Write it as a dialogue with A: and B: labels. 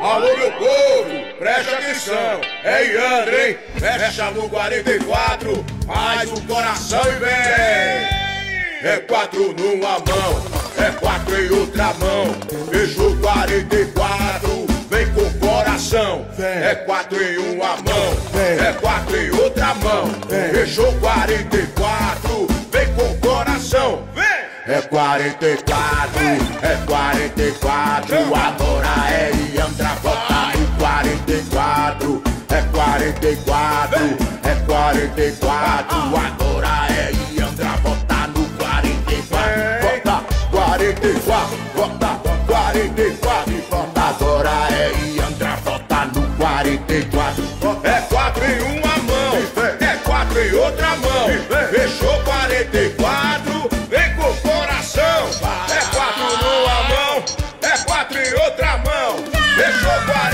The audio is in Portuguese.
A: Alô, meu povo, presta atenção. É Iandre, hein? Fecha no 44, faz o coração e vem. É 4 numa mão, é 4 em outra mão. Fechou 44, vem com o coração. É 4 em uma mão, é 4 em outra mão. Fechou 44, vem com o coração. É 44, é 44. Agora é Iandra, bota no 44. É 44, é 44. Agora é Iandra, bota no 44. Bota 44, bota 44. Agora é Iandra, bota no 44. É 4 em uma mão, é 4 em outra mão. Fechou 44, vem com o coração. É 4 numa mão, é 4 em outra mão. Fechou 44.